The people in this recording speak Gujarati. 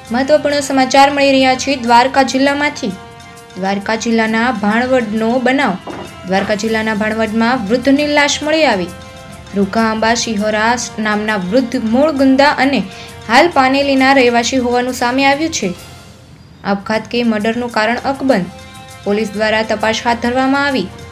મહત્વપૂર્ણ સમાચાર મળી રહ્યા છે દ્વારકા જિલ્લામાંથી। દ્વારકા જિલ્લાના ભાણવડનો બનાવ। દ્વારકા જિલ્લાના ભાણવડમાં વૃદ્ધની લાશ મળી આવી। રૂઘા શિહોરા નામના વૃદ્ધ મૂળ ગુંદા અને હાલ પાનેલીના રહેવાસી હોવાનું સામે આવ્યું છે। આપઘાત કે મર્ડરનું કારણ અકબંધ। પોલીસ દ્વારા તપાસ હાથ ધરવામાં આવી।